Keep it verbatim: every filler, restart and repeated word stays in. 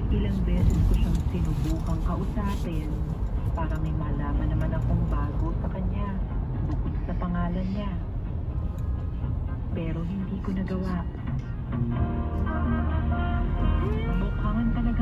Ilang beses ko siyang sinubukang kausapin para may malaman naman akong bago sa kanya, bukod sa pangalan niya. Pero hindi ko nagawa. Mukhangan talaga